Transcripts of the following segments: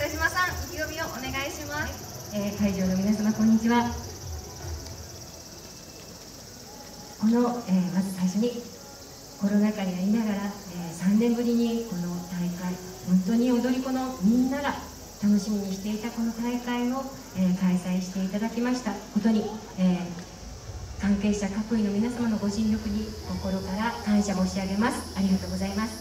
北島さん、意気込みをお願いします。 会場の皆様、こんにちは。この、まず最初にコロナ禍にありながら、3年ぶりにこの大会、本当に踊り子のみんなが楽しみにしていたこの大会を、開催していただきましたことに、関係者各位の皆様のご尽力に心から感謝申し上げます。ありがとうございます。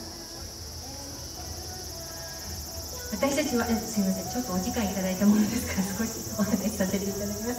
私たちは、すいません、ちょっとお時間いただいたものですから少しお話しさせていただきます。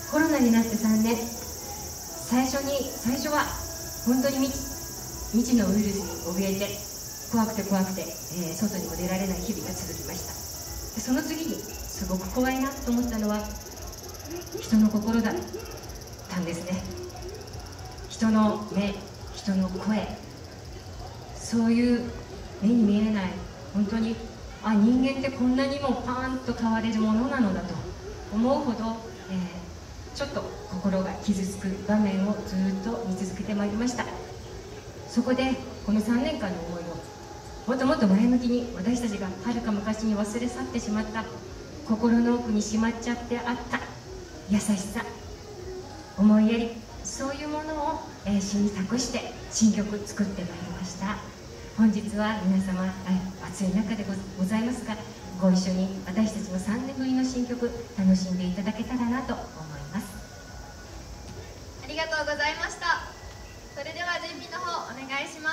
コロナになって3年、最初は本当に未知のウイルスに怯えて怖くて、外にも出られない日々が続きました。でその次にすごく怖いなと思ったのは人の心だったんですね。人の目、人の声、そういう目に見えない、本当に人間ってこんなにもパーンと変われるものなのだと思うほど、ちょっと心が傷つく場面をずっと見続けてまいりました。そこでこの3年間の思いをもっともっと前向きに、私たちがはるか昔に忘れ去ってしまった心の奥にしまっちゃってあった優しさ、思いやり、そういうものを、詩に託して新曲作ってまいりました。本日は皆様、暑い中でございますが、ご一緒に私たちの3年ぶりの新曲楽しんでいただけたらなと思います。 ありがとうございました。それでは準備の方お願いします。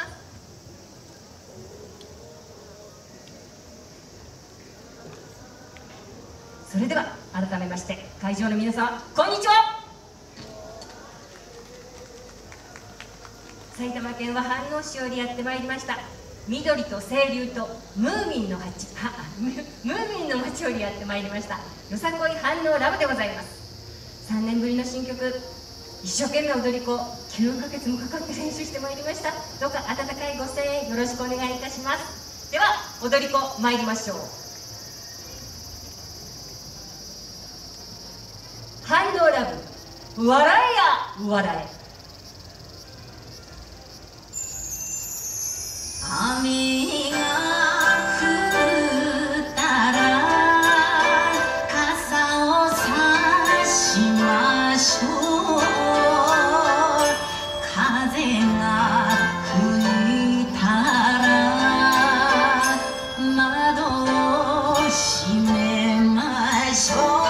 それでは改めまして会場の皆様、こんにちは。埼玉県は飯能市よりやってまいりました緑と清流とムーミンの街よりやってまいりましたよさこい飯能ラブでございます。3年ぶりの新曲、一生懸命踊り子9ヶ月もかかって練習してまいりました。どうか温かいご声援よろしくお願いいたします。では踊り子参りましょう。飯能ラブ、笑えや笑え。 雨が降ったら傘を差しましょう。風が吹いたら窓を閉めましょう。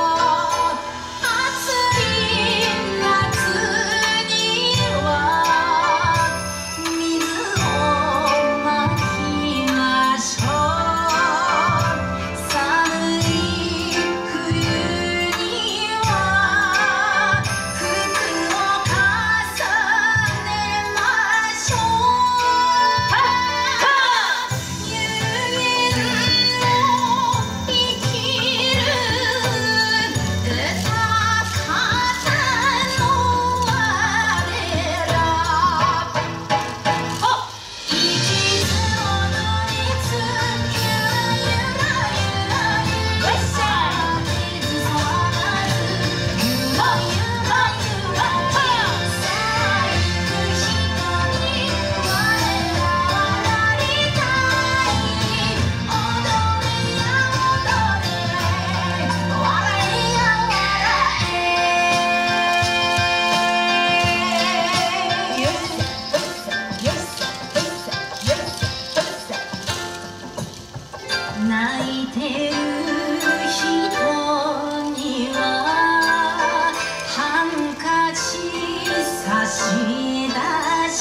泣いてる人にはハンカチ差し出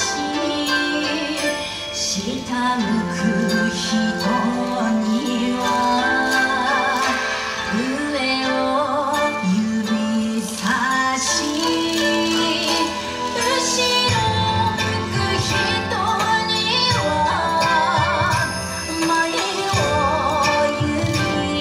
し、下向く人には上を指さし、後ろ向く人には前を指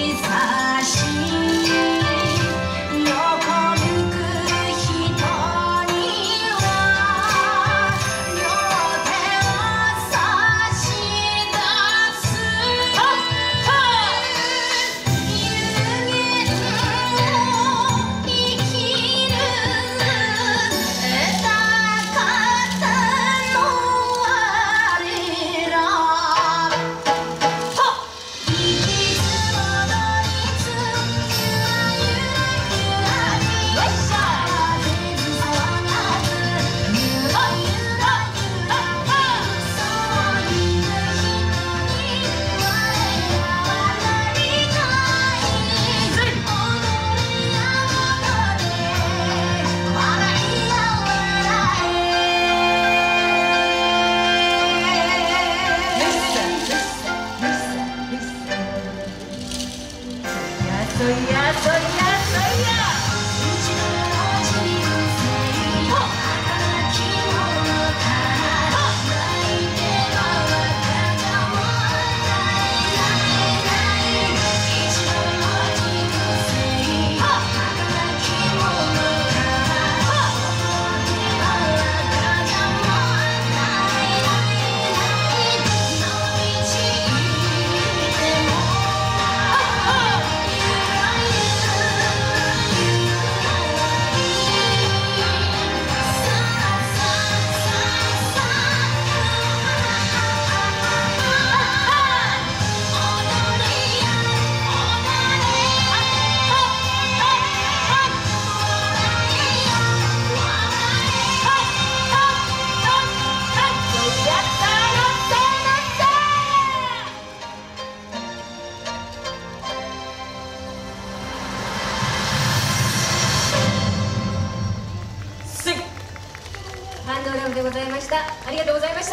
ハンドラムでございました。ありがとうございました。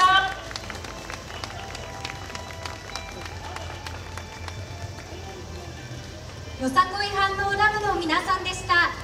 よさこい反応ラブの皆さんでした。